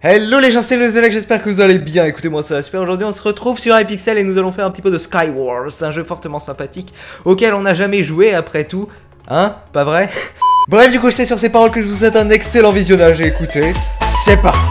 Hello les gens, c'est le Zelek, j'espère que vous allez bien. Écoutez-moi, ça va super. Aujourd'hui on se retrouve sur Hypixel et nous allons faire un petit peu de Skywars, un jeu fortement sympathique auquel on n'a jamais joué après tout. Hein? Pas vrai? Bref, du coup c'est sur ces paroles que je vous souhaite un excellent visionnage et écoutez, c'est parti.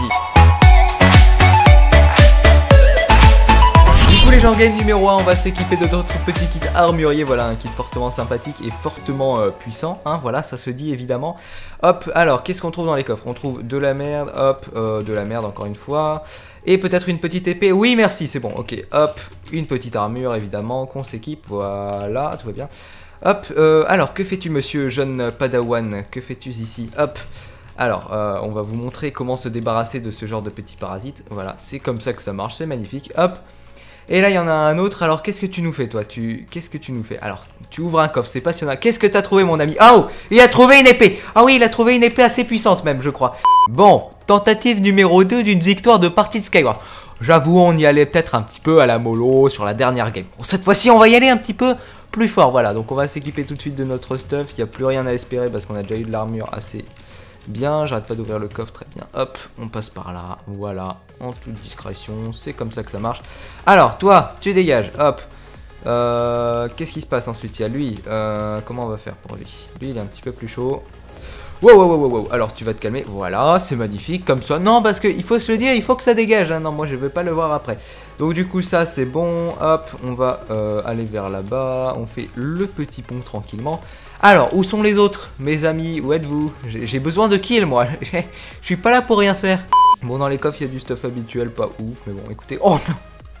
Les gens, game numéro 1, on va s'équiper de notre petit kit armurier. Voilà, un kit fortement sympathique et fortement puissant, hein, voilà, ça se dit évidemment. Hop, alors, qu'est-ce qu'on trouve dans les coffres? On trouve de la merde, hop, de la merde encore une fois. Et peut-être une petite épée, oui merci, c'est bon, ok, hop, une petite armure évidemment, qu'on s'équipe, voilà, tout va bien. Hop, alors, que fais-tu monsieur jeune padawan? Que fais-tu ici? Hop. Alors, on va vous montrer comment se débarrasser de ce genre de petits parasites. Voilà, c'est comme ça que ça marche, c'est magnifique, hop. Et là, il y en a un autre. Alors, qu'est-ce que tu nous fais, toi? Qu'est-ce que tu nous fais? Alors, tu ouvres un coffre, c'est passionnant. Qu'est-ce que t'as trouvé, mon ami? Ah, oh, il a trouvé une épée. Ah oui, il a trouvé une épée assez puissante, même, je crois. Bon, tentative numéro 2 d'une victoire de partie de Skywars. J'avoue, on y allait peut-être un petit peu à la mollo sur la dernière game. Bon, cette fois-ci, on va y aller un petit peu plus fort. Voilà, donc on va s'équiper tout de suite de notre stuff. Il n'y a plus rien à espérer parce qu'on a déjà eu de l'armure assez bien. J'arrête pas d'ouvrir le coffre, très bien. Hop, on passe par là, voilà, en toute discrétion, c'est comme ça que ça marche. Alors, toi, tu dégages, hop. Qu'est-ce qui se passe ensuite? Il y a lui, comment on va faire pour lui? Lui, il est un petit peu plus chaud. Wow, wow, wow, wow, alors tu vas te calmer, voilà, c'est magnifique, comme ça. Non, parce qu'il faut se le dire, il faut que ça dégage, hein. Non, moi je veux pas le voir après. Donc du coup, ça c'est bon, hop, on va aller vers là-bas, on fait le petit pont tranquillement. Alors, où sont les autres, mes amis? Où êtes-vous? J'ai besoin de kills, moi. Je suis pas là pour rien faire. Bon, dans les coffres, il y a du stuff habituel, pas ouf, mais bon, écoutez. Oh non!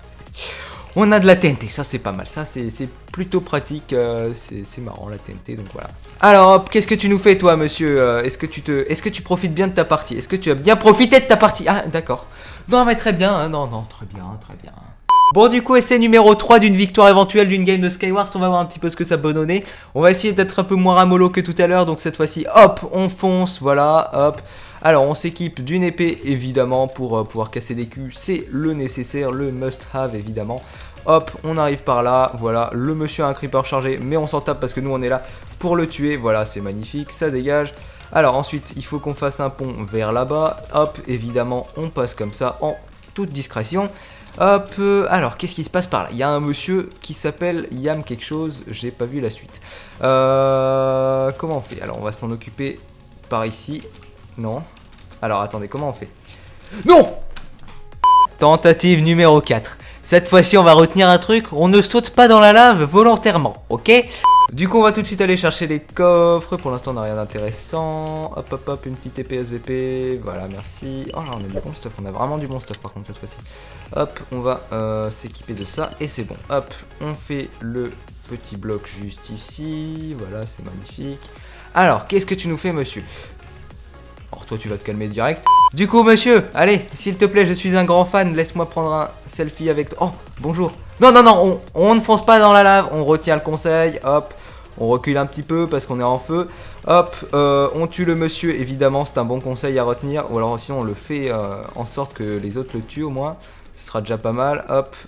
On a de la TNT, ça c'est pas mal, ça c'est plutôt pratique, c'est marrant la TNT, donc voilà. Alors hop, qu'est-ce que tu nous fais toi monsieur? Est-ce que tu profites bien de ta partie? Est-ce que tu as bien profité de ta partie? Ah d'accord. Non mais très bien, hein, non, très bien, très bien. Bon du coup essai numéro 3 d'une victoire éventuelle d'une game de Skywars, on va voir un petit peu ce que ça peut donner. On va essayer d'être un peu moins ramollo que tout à l'heure, donc cette fois-ci hop, on fonce, voilà, hop. Alors on s'équipe d'une épée évidemment pour pouvoir casser des culs, c'est le nécessaire, le must have évidemment. Hop, on arrive par là, voilà, le monsieur a un creeper chargé, mais on s'en tape parce que nous on est là pour le tuer, voilà, c'est magnifique, ça dégage. Alors ensuite, il faut qu'on fasse un pont vers là-bas, hop, évidemment, on passe comme ça en toute discrétion. Hop, alors qu'est-ce qui se passe par là? Il y a un monsieur qui s'appelle Yam quelque chose, j'ai pas vu la suite. Comment on fait? Alors on va s'en occuper par ici. Non. Alors attendez, comment on fait? Non! Tentative numéro 4. Cette fois-ci, on va retenir un truc, on ne saute pas dans la lave volontairement, ok? Du coup, on va tout de suite aller chercher les coffres. Pour l'instant, on n'a rien d'intéressant. Hop, hop, hop, une petite épée SVP. Voilà, merci. Oh là, on a du bon stuff. On a vraiment du bon stuff, par contre, cette fois-ci. Hop, on va s'équiper de ça. Et c'est bon. Hop, on fait le petit bloc juste ici. Voilà, c'est magnifique. Alors, qu'est-ce que tu nous fais, monsieur? Alors, toi, tu vas te calmer direct. Du coup, monsieur, allez, s'il te plaît, je suis un grand fan. Laisse-moi prendre un selfie avec toi. Oh, bonjour. Non, non, non, on ne fonce pas dans la lave, on retient le conseil, hop, on recule un petit peu parce qu'on est en feu, hop, on tue le monsieur, évidemment, c'est un bon conseil à retenir, ou alors sinon on le fait en sorte que les autres le tuent au moins, ce sera déjà pas mal, hop,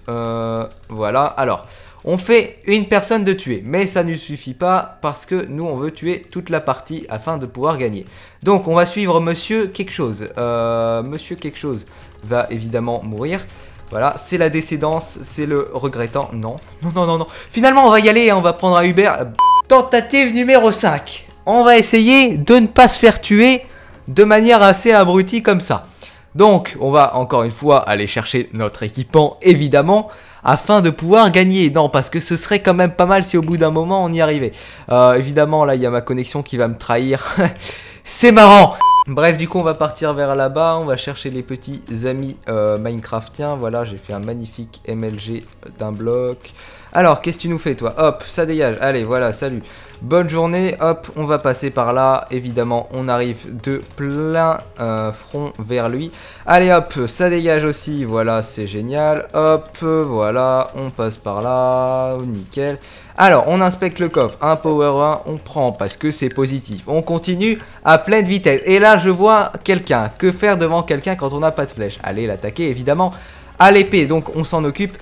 voilà, alors, on fait une personne de tuer, mais ça ne suffit pas parce que nous on veut tuer toute la partie afin de pouvoir gagner. Donc on va suivre monsieur quelque chose, monsieur quelque chose va évidemment mourir. Voilà, c'est la décédance, c'est le regrettant. Non, non, non, non, non. Finalement, on va y aller, on va prendre un Uber. Tentative numéro 5. On va essayer de ne pas se faire tuer de manière assez abrutie comme ça. Donc, on va encore une fois aller chercher notre équipement, évidemment, afin de pouvoir gagner. Non, parce que ce serait quand même pas mal si au bout d'un moment, on y arrivait. Évidemment, là, il y a ma connexion qui va me trahir. C'est marrant. Bref, du coup, on va partir vers là-bas, on va chercher les petits amis Minecraftiens. Voilà, j'ai fait un magnifique MLG d'un bloc. Alors, qu'est-ce que tu nous fais, toi? Hop, ça dégage. Allez, voilà, salut. Bonne journée. Hop, on va passer par là. Évidemment, on arrive de plein front vers lui. Allez, hop, ça dégage aussi. Voilà, c'est génial. Hop, voilà, on passe par là. Nickel. Alors, on inspecte le coffre. Un power 1, on prend parce que c'est positif. On continue à pleine vitesse. Et là, je vois quelqu'un. Que faire devant quelqu'un quand on n'a pas de flèche? Allez, l'attaquer, évidemment, à l'épée. Donc, on s'en occupe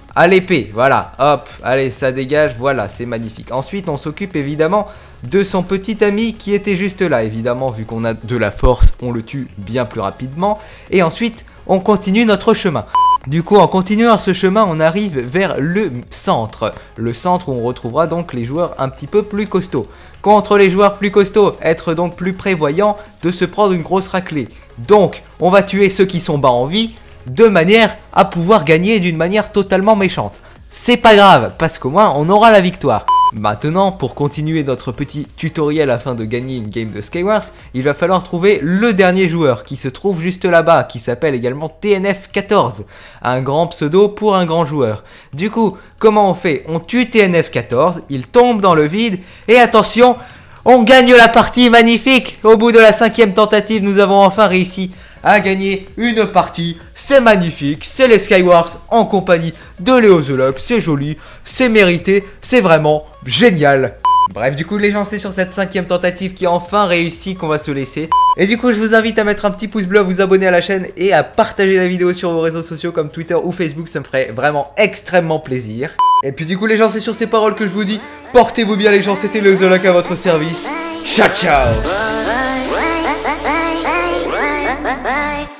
à l'épée, voilà, hop, allez, ça dégage, voilà, c'est magnifique. Ensuite, on s'occupe évidemment de son petit ami qui était juste là. Évidemment, vu qu'on a de la force, on le tue bien plus rapidement. Et ensuite, on continue notre chemin. Du coup, en continuant ce chemin, on arrive vers le centre. Le centre où on retrouvera donc les joueurs un petit peu plus costauds. Contre les joueurs plus costauds, être donc plus prévoyant de se prendre une grosse raclée. Donc, on va tuer ceux qui sont bas en vie, de manière à pouvoir gagner d'une manière totalement méchante. C'est pas grave, parce qu'au moins on aura la victoire. Maintenant, pour continuer notre petit tutoriel afin de gagner une game de Skywars, il va falloir trouver le dernier joueur qui se trouve juste là-bas, qui s'appelle également TNF14, un grand pseudo pour un grand joueur. Du coup, comment on fait? On tue TNF14, il tombe dans le vide, et attention, on gagne la partie, magnifique! Au bout de la 5e tentative, nous avons enfin réussi à gagner une partie. C'est magnifique, c'est les Skywars en compagnie de Léo The Lock, c'est joli, c'est mérité, c'est vraiment génial. Bref, du coup les gens, c'est sur cette 5e tentative qui a enfin réussi qu'on va se laisser. Et du coup je vous invite à mettre un petit pouce bleu, à vous abonner à la chaîne et à partager la vidéo sur vos réseaux sociaux comme Twitter ou Facebook, ça me ferait vraiment extrêmement plaisir. Et puis du coup les gens, c'est sur ces paroles que je vous dis, portez-vous bien les gens, c'était Léo The Lock à votre service. Ciao ciao. Bye.